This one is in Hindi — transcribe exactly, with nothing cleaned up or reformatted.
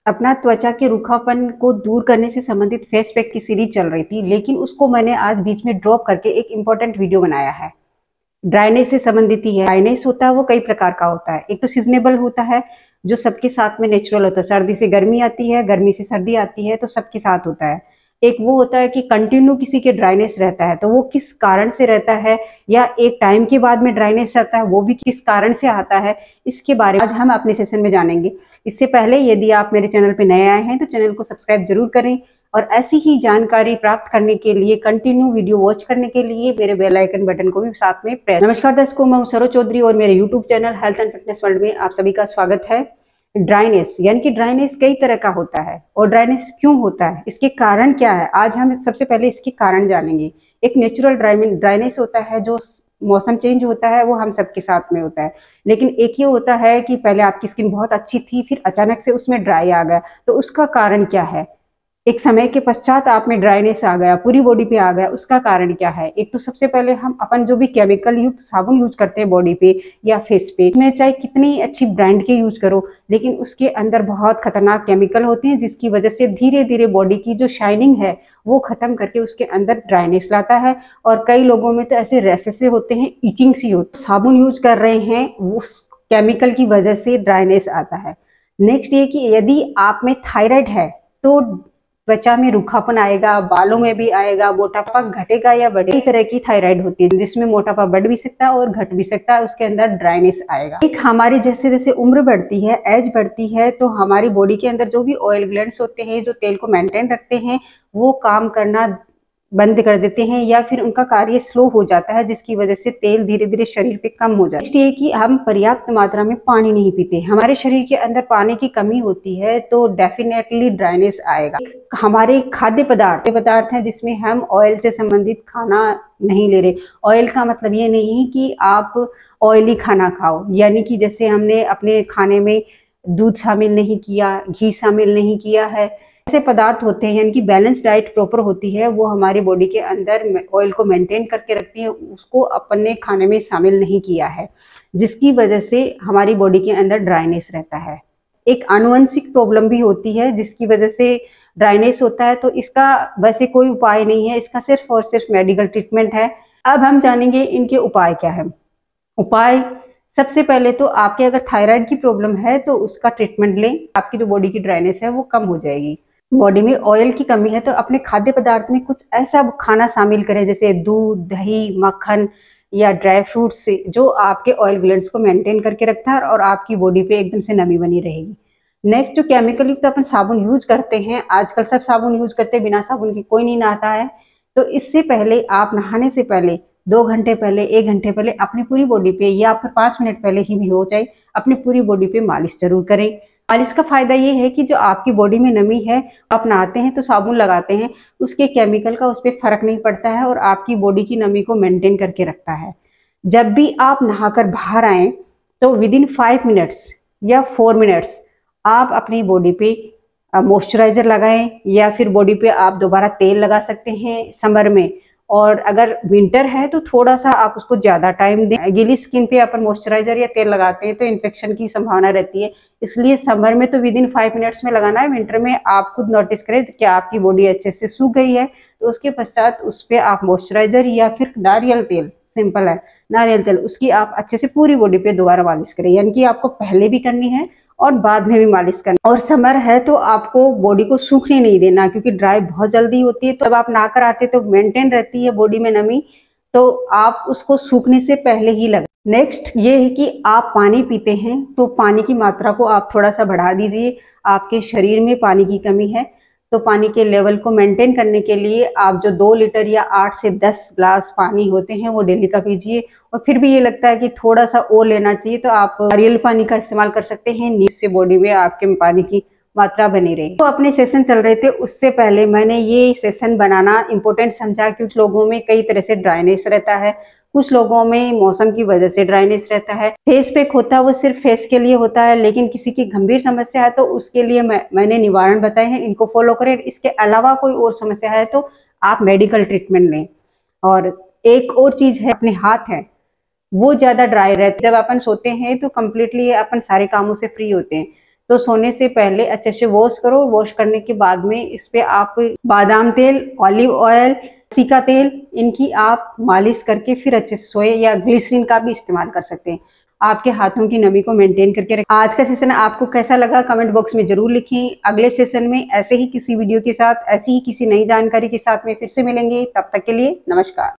अपना त्वचा के रूखापन को दूर करने से संबंधित फेस पैक की सीरीज चल रही थी, लेकिन उसको मैंने आज बीच में ड्रॉप करके एक इम्पोर्टेंट वीडियो बनाया है। ड्राइनेस से संबंधित ही है। ड्राइनेस होता है वो कई प्रकार का होता है। एक तो सीजनेबल होता है जो सबके साथ में नेचुरल होता है। सर्दी से गर्मी आती है, गर्मी से सर्दी आती है, तो सबके साथ होता है। एक वो होता है कि कंटिन्यू किसी के ड्राइनेस रहता है, तो वो किस कारण से रहता है या एक टाइम के बाद में ड्राइनेस आता है, वो भी किस कारण से आता है, इसके बारे में आज हम अपने सेशन में जानेंगे। इससे पहले यदि आप मेरे चैनल पर नए आए हैं तो चैनल को सब्सक्राइब जरूर करें और ऐसी ही जानकारी प्राप्त करने के लिए, कंटिन्यू वीडियो वॉच करने के लिए मेरे बेल आइकन बटन को भी साथ में प्रेस। नमस्कार दर्शकों, मैं सरो चौधरी और मेरे YouTube channel health and fitness world में आप सभी का स्वागत है। ड्राइनेस यानी कि ड्राइनेस कई तरह का होता है और ड्राइनेस क्यों होता है, इसके कारण क्या है, आज हम सबसे पहले इसके कारण जानेंगे। एक नेचुरल ड्राइनेस होता है जो मौसम चेंज होता है, वो हम सबके साथ में होता है। लेकिन एक ये होता है कि पहले आपकी स्किन बहुत अच्छी थी, फिर अचानक से उसमें ड्राई आ गया, तो उसका कारण क्या है। एक समय के पश्चात आप में ड्राइनेस आ गया, पूरी बॉडी पे आ गया, उसका कारण क्या है। एक तो सबसे पहले हम अपन जो भी केमिकल युक्त साबुन यूज करते हैं बॉडी पे या फेस पे, में चाहे कितनी अच्छी ब्रांड के यूज करो, लेकिन उसके अंदर बहुत खतरनाक केमिकल होते हैं, जिसकी वजह से धीरे धीरे बॉडी की जो शाइनिंग है वो खत्म करके उसके अंदर ड्राइनेस लाता है। और कई लोगों में तो ऐसे रैसेस से होते हैं, इचिंग सी होती। साबुन यूज कर रहे हैं, उस केमिकल की वजह से ड्राइनेस आता है। नेक्स्ट ये कि यदि आप में थायराइड है तो त्वचा में रूखापन आएगा, बालों में भी आएगा, मोटापा घटेगा या बढ़ेगा। कई तरह की थायराइड होती है जिसमें मोटापा बढ़ भी सकता है और घट भी सकता है, उसके अंदर ड्राइनेस आएगा। एक हमारी जैसे जैसे उम्र बढ़ती है, एज बढ़ती है, तो हमारी बॉडी के अंदर जो भी ऑयल ग्लैंड्स होते हैं जो तेल को मेंटेन रखते हैं, वो काम करना बंद कर देते हैं या फिर उनका कार्य स्लो हो जाता है, जिसकी वजह से तेल धीरे धीरे शरीर पे कम हो जाता है। इसलिए कि हम पर्याप्त मात्रा में पानी नहीं पीते, हमारे शरीर के अंदर पानी की कमी होती है, तो डेफिनेटली ड्राइनेस आएगा। हमारे खाद्य पदार्थ पदार्थ हैं जिसमें हम ऑयल से संबंधित खाना नहीं ले रहे। ऑयल का मतलब ये नहीं कि आप ऑयली खाना खाओ, यानी कि जैसे हमने अपने खाने में दूध शामिल नहीं किया, घी शामिल नहीं किया है, ऐसे पदार्थ होते हैं, यानी कि बैलेंस डाइट प्रॉपर होती है, वो हमारी बॉडी के अंदर ऑयल को मेंटेन करके रखती है, उसको अपने खाने में शामिल नहीं किया है, जिसकी वजह से हमारी बॉडी के अंदर ड्राइनेस रहता है। एक आनुवंशिक प्रॉब्लम भी होती है जिसकी वजह से ड्राइनेस होता है, तो इसका वैसे कोई उपाय नहीं है, इसका सिर्फ और सिर्फ मेडिकल ट्रीटमेंट है। अब हम जानेंगे इनके उपाय क्या है। उपाय सबसे पहले तो आपके अगर थायराइड की प्रॉब्लम है तो उसका ट्रीटमेंट लें, आपकी जो बॉडी की ड्राइनेस है वो कम हो जाएगी। बॉडी में ऑयल की कमी है तो अपने खाद्य पदार्थ में कुछ ऐसा खाना शामिल करें जैसे दूध, दही, मक्खन या ड्राई फ्रूट से, जो आपके ऑयल ग्लैंड्स को मेंटेन करके रखता है और आपकी बॉडी पे एकदम से नमी बनी रहेगी। नेक्स्ट, जो केमिकल युक्त अपन साबुन यूज करते हैं, आजकल सब साबुन यूज करते हैं, बिना साबुन के कोई नहीं नहाता है, तो इससे पहले आप नहाने से पहले दो घंटे पहले, एक घंटे पहले अपनी पूरी बॉडी पे या फिर पाँच मिनट पहले ही भी हो जाए, अपनी पूरी बॉडी पे मालिश जरूर करें। मालिश का फायदा ये है कि जो आपकी बॉडी में नमी है, आप नहाते हैं तो साबुन लगाते हैं, उसके केमिकल का उस पर फर्क नहीं पड़ता है और आपकी बॉडी की नमी को मेंटेन करके रखता है। जब भी आप नहाकर बाहर आए तो विद इन फाइव मिनट्स या फोर मिनट्स आप अपनी बॉडी पे मॉइस्चराइजर लगाएं या फिर बॉडी पे आप दोबारा तेल लगा सकते हैं समर में। और अगर विंटर है तो थोड़ा सा आप उसको ज्यादा टाइम दें। गीली स्किन पे अपन मॉइस्चराइजर या तेल लगाते हैं तो इन्फेक्शन की संभावना रहती है, इसलिए समर में तो विद इन फाइव मिनट्स में लगाना है। विंटर में आप खुद नोटिस करें कि आपकी बॉडी अच्छे से सूख गई है तो उसके पश्चात उस पर आप मॉइस्चराइजर या फिर नारियल तेल, सिंपल है नारियल तेल, उसकी आप अच्छे से पूरी बॉडी पे दोबारा मालिश करें, यानी कि आपको पहले भी करनी है और बाद में भी मालिश करना। और समर है तो आपको बॉडी को सूखने नहीं देना, क्योंकि ड्राई बहुत जल्दी होती है, तो जब आप नहाकर आते तो मेंटेन रहती है बॉडी में नमी, तो आप उसको सूखने से पहले ही लगाएं। नेक्स्ट ये है कि आप पानी पीते हैं तो पानी की मात्रा को आप थोड़ा सा बढ़ा दीजिए। आपके शरीर में पानी की कमी है तो पानी के लेवल को मेंटेन करने के लिए आप जो दो लीटर या आठ से दस ग्लास पानी होते हैं वो डेली का पीजिए। और फिर भी ये लगता है कि थोड़ा सा और लेना चाहिए तो आप नारियल पानी का इस्तेमाल कर सकते हैं, जिससे बॉडी में आपके पानी की मात्रा बनी रही। तो अपने सेशन चल रहे थे, उससे पहले मैंने ये सेशन बनाना इम्पोर्टेंट समझा क्योंकि लोगों में कई तरह से ड्राइनेस रहता है, कुछ लोगों में मौसम की वजह से ड्राइनेस रहता है। फेस पैक होता है वो सिर्फ फेस के लिए होता है, लेकिन किसी की गंभीर समस्या है तो उसके लिए मैं, मैंने निवारण बताए हैं, इनको फॉलो करें। इसके अलावा कोई और समस्या है तो आप मेडिकल ट्रीटमेंट लें। और एक और चीज है, अपने हाथ है वो ज्यादा ड्राई रहते हैं। जब अपन सोते हैं तो कम्प्लीटली अपन सारे कामों से फ्री होते हैं, तो सोने से पहले अच्छे से वॉश करो। वॉश करने के बाद में इस पे आप बादाम तेल, ऑलिव ऑयल, तिल का तेल, इनकी आप मालिश करके फिर अच्छे से सोए, या ग्लिसरीन का भी इस्तेमाल कर सकते हैं। आपके हाथों की नमी को मेंटेन करके रखें। आज का सेशन आपको कैसा लगा कमेंट बॉक्स में जरूर लिखें। अगले सेशन में ऐसे ही किसी वीडियो के साथ, ऐसी ही किसी नई जानकारी के साथ में फिर से मिलेंगे। तब तक के लिए नमस्कार।